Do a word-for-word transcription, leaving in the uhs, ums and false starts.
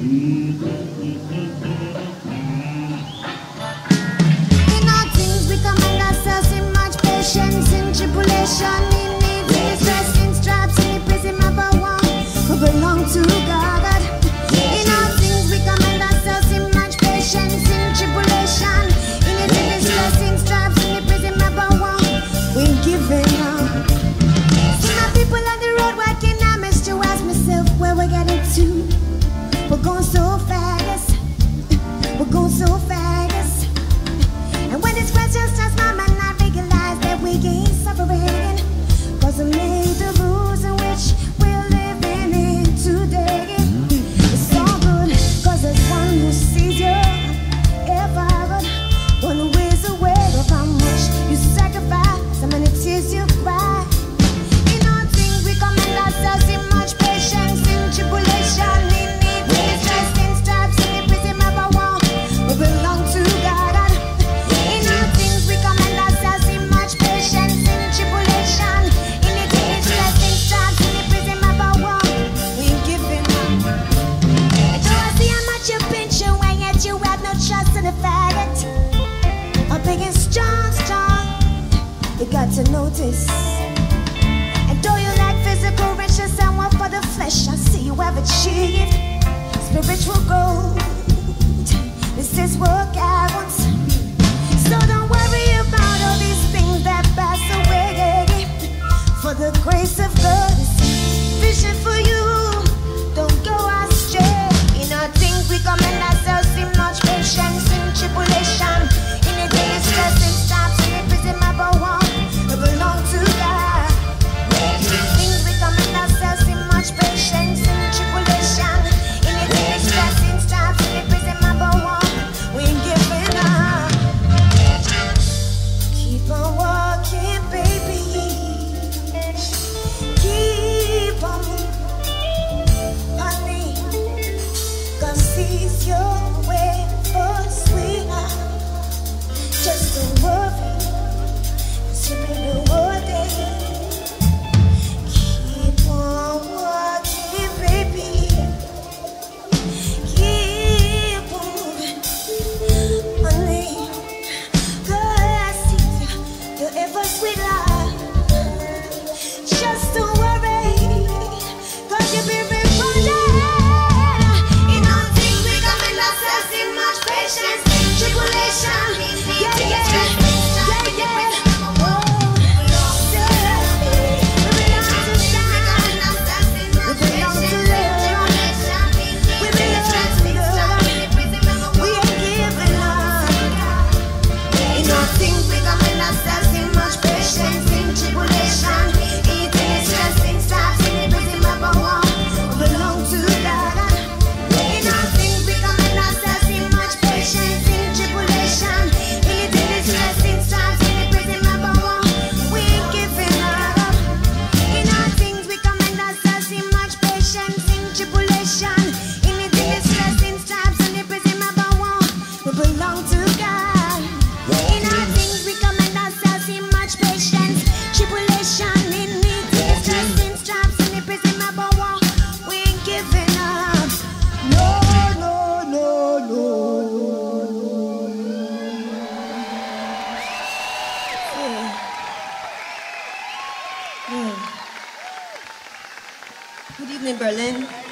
In all things we command ourselves in much patience, in tribulation, in need, in distress, in stripes, in the prison of our one who belong to God. In all things we command ourselves in much patience, in tribulation, in need, in distress, in stripes, in the prison of our one we're giving up. See my people on the road walking, I must to ask myself where we're getting to. We're going so fast, we're going so fast. And when this question starts my mind, I realize that we ain't suffering, cause we made the rules in which we're living in today. It's all good, cause there's one who sees you, ever good, one who is aware of how much you sacrifice, how many tears you cry. In all things we command ourselves in much patience, in tribulation, in need, in distress, in stripes, in the prison of our war, we belong to God. In all things we command ourselves in much patience, in tribulation, in need, in distress, in stripes, in the prison of our war, we ain't giving up. And though I see how much you've been through, and yet you have no trust in the fact, I'm big and strong, strong, you got to notice. And though you lack physical riches and want for the flesh, I see you have achieved spiritual growth. This is what God wants. So don't worry about all these things that pass away, for the grace of God is sufficient for you. Don't go astray. In all things we command ourselves in much patience, in tribulation, in the day of stress, in stops, in the prison of our war, we belong to God. Things we command ourselves in much patience, in tribulation, in the day of stress, in stops, in the prison of our war, we ain't giving up. Keep on walking, baby. Keep on, honey. God sees your way for sweetheart. Just don't worry, 'cause you'll be rewarded. Keep on walking, baby. Keep on, honey. God sees you, your ever sweet life. Just don't worry, 'cause you'll be rewarded. In all things we command ourselves in much patience, tribulation, yeah, yeah, yeah, yeah. Good evening, Berlin.